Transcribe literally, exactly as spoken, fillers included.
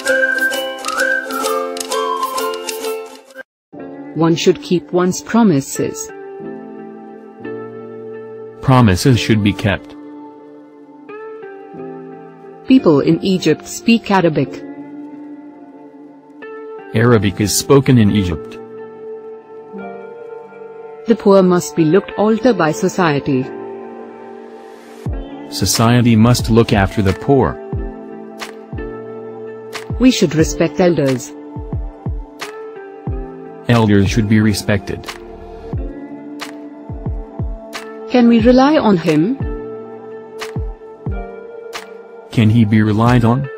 One should keep one's promises. Promises should be kept. People in Egypt speak Arabic. Arabic is spoken in Egypt. The poor must be looked after by society. Society must look after the poor. We should respect elders. Elders should be respected. Can we rely on him? Can he be relied on?